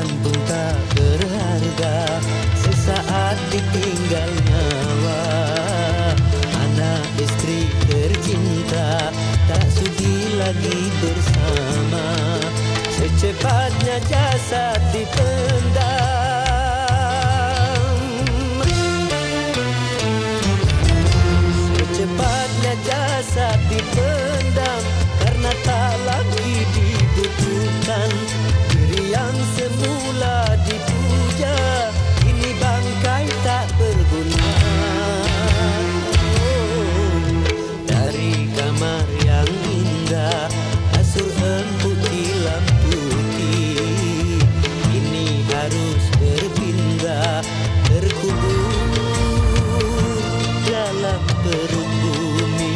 Kenangan pun tak berharga sesaat ditinggal nyawa. Anak istri tercinta tak sudi lagi bersama. Secepatnya jasad dipendam. Secepatnya jasad dipendam karena tak lagi dibutuhkan. Diri yang semula dipuja kini bangkai tak berguna. Dari kamar yang indah kasur empuk tilam putih kini harus berpindah terkubur dalam perut bumi.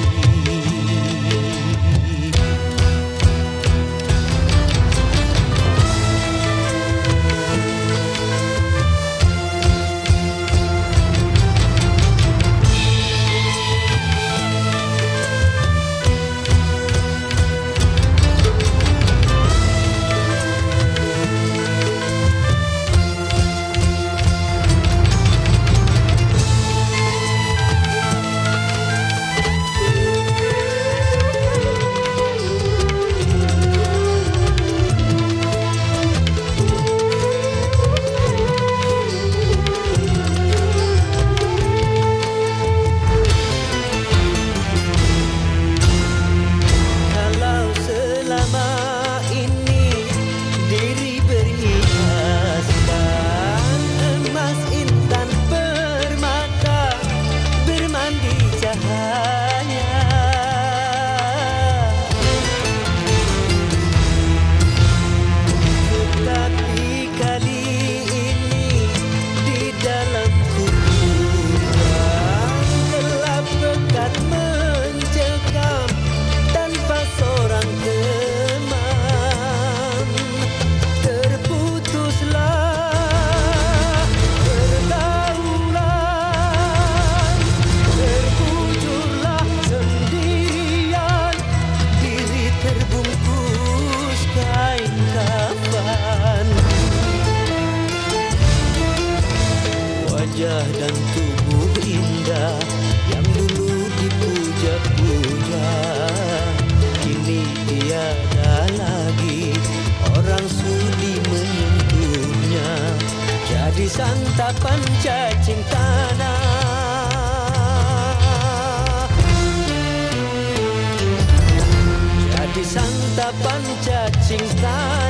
Wajah dan tubuh indah yang dulu dipuja-puja kini tiada lagi orang sudi menyentuhnya. Jadi santapan cacing tanah. Jadi santapan cacing tanah.